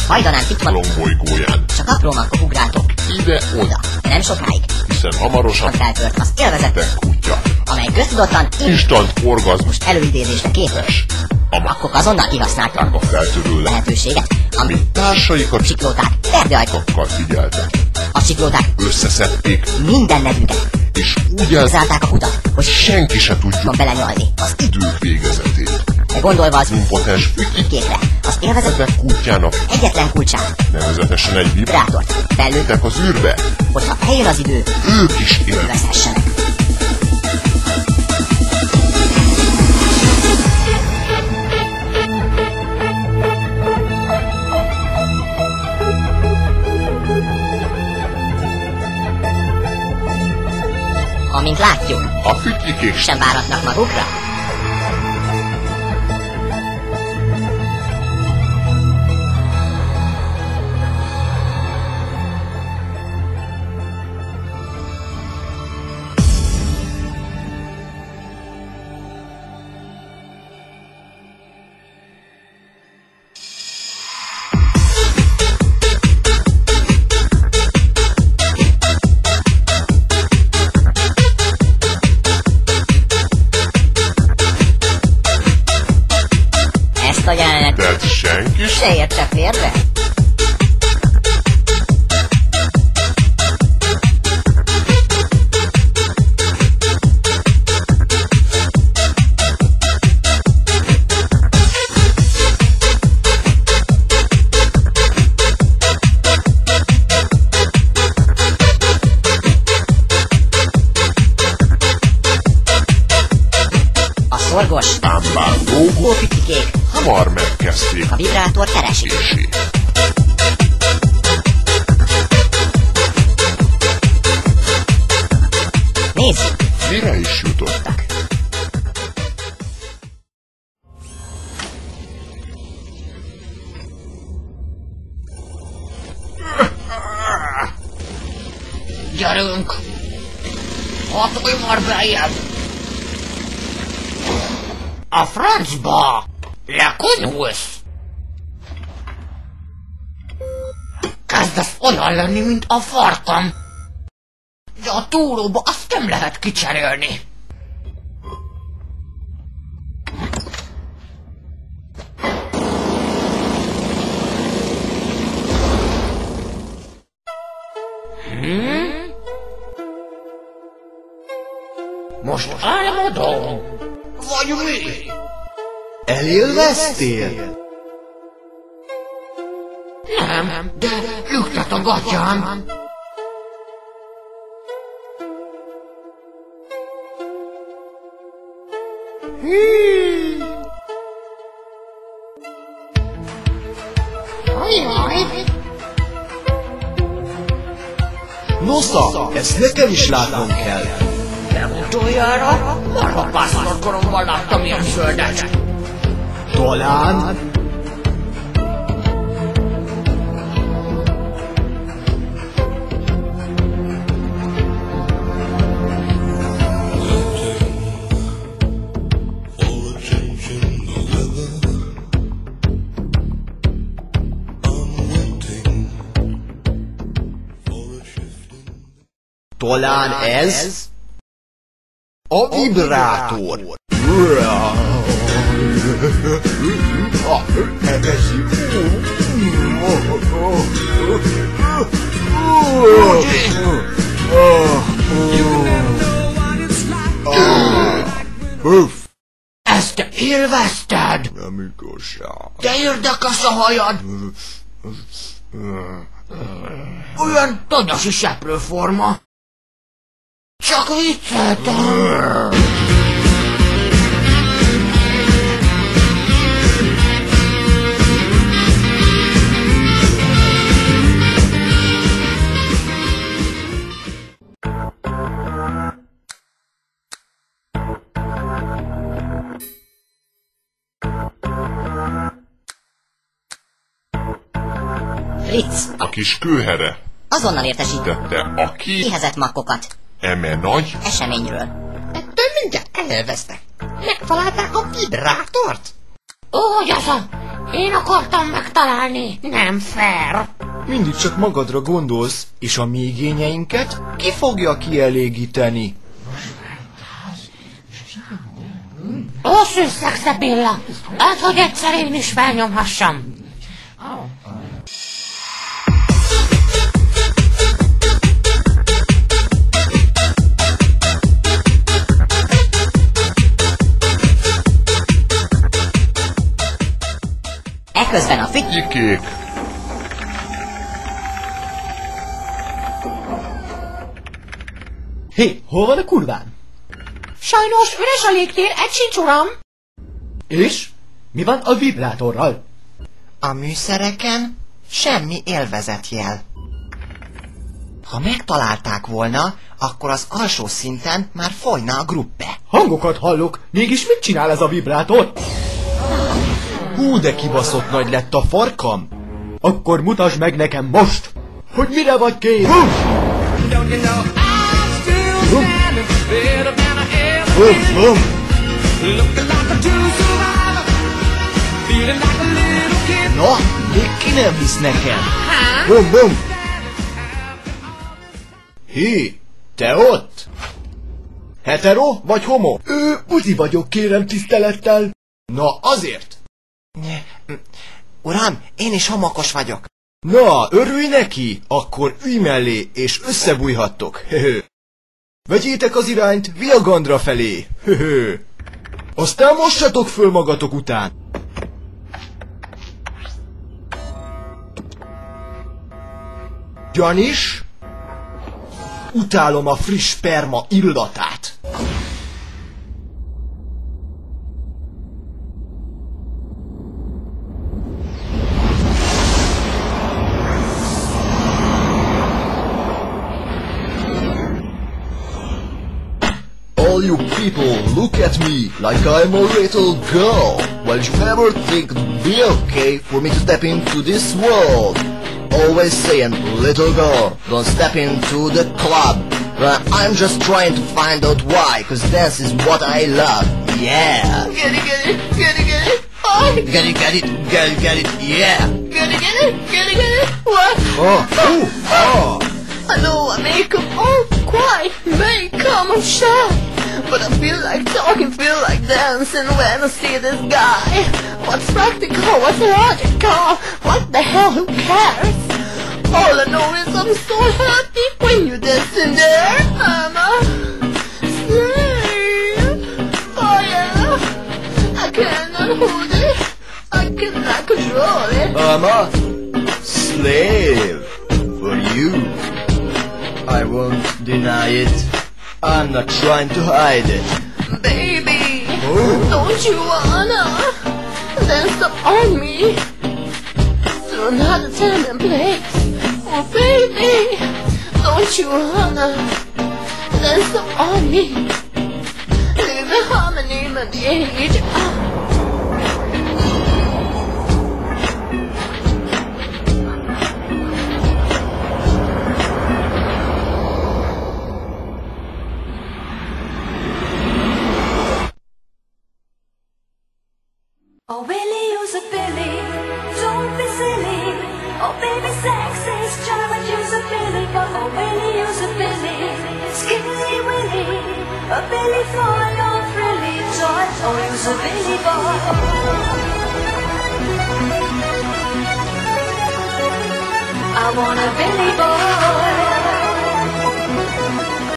Hajdanán itt van bolygóján. csak apró makkok ugrátok Ide-oda. nem sokáig Hiszen hamarosan feltört az élvezetes kutya. amely köztudottan Instant orgazmus előidézésre képes. a Makkok azonnal kihasználták a feltörő lehetőséget, amit társaikat csiklóták erdőajtókkal figyeltek. a csiklóták Összeszedték, minden nevüket és úgy zárták a kutat, hogy senki se tudja belenyalni az idők végezetét. de gondolva az Impotens kékre az élvezetes kutyának egyetlen kulcsát nevezetesen egy vibrátort fellőttek, az űrbe, hogyha eljön az idő, ők is élvezhessenek. Amint látjuk, A fütylikék sem váratnak magukra. Ezt a jelenet de senki se érte félre. A szorgos, ámbáltók hófikikék hamar megkezdték a vibrátor keresését. kését. Nézzük, Mire is jutottak? Gyerünk! Hatolj már beljebb! A francba! Lekonyulsz! Kezdesz olyan lenni, mint a farkam! De a túróba azt nem lehet kicserélni! Most álmodom? Vagy mi? Elélveztél? Nem, de lüktet a gatyám. Nosza, ezt nekem is látnom kell. Utoljára marha pásztorkoromban láttam ilyen földet. Talán... Talán ez a vibrátor. Ezt te élvezted? Nem igazság. De érdekes a hajad. Olyan tanyasi seprőforma. Csak vicceltem. Fritz, A kis kőhere azonnal értesítette tette a kihezett makkokat eme nagy eseményről. Ettől mindjárt elvesztek. Megtalálták a vibrátort? Ó, jaszam! Én akartam megtalálni, nem fair. Mindig csak magadra gondolsz, és a mi igényeinket ki fogja kielégíteni? Lassú, Szexebilla! Hát, hogy egyszer én is felnyomhassam. Eközben a Ikék. Hé, hol van a kurván? Sajnos üres a légtér, egy sincs, uram. És? Mi van a vibrátorral? A műszereken semmi élvezetjel. Ha megtalálták volna, akkor az alsó szinten már folyna a gruppe. Hangokat hallok, mégis mit csinál ez a vibrátor? Hú, de kibaszott nagy lett a farkam! Akkor mutasd meg nekem most, hogy mire vagy kész! Na, még ki nem hisz nekem? Bum, bum! Hé, te ott? Hetero vagy homo? Buzi vagyok, kérem tisztelettel. Na, azért. Uram, én is homokos vagyok. Na, örülj neki, akkor ülj mellé, és összebújhattok. Vegyétek az irányt Viagandra felé. Aztán mossatok föl magatok után. Gyanis, utálom a friss sperma illatát. All you people, look at me like I'm a little girl. Well, you ever think it'd be okay for me to step into this world? Always saying, little girl, don't step into the club. I'm just trying to find out why, cause dance is what I love. Yeah. Get it, get it, get it, get it. Oh. Get it, get it, get it, get it, yeah. Get it, get it, get it, get it. What? Oh. I know I make them all quiet, make them shy. But I feel like talking, feel like dancing when I see this guy. What's practical, what's logical? What the hell, who cares? All I know is I'm so happy when you dance in there. I'm a slave. Oh yeah. I cannot hold it. I cannot control it. I'm a slave for you. I won't deny it. I'm not trying to hide it. Baby, don't you wanna dance up on me to another time and place? Oh baby, don't you wanna dance up on me? Live in harmony, my age. Oh Billy, you're so Billy, don't be silly. Oh baby, sex is charming, you're so Billy boy. Oh Billy, you're so Billy, skinny Willy. A Billy for your frilly toy. Oh, you're so Billy boy. I want a Billy boy.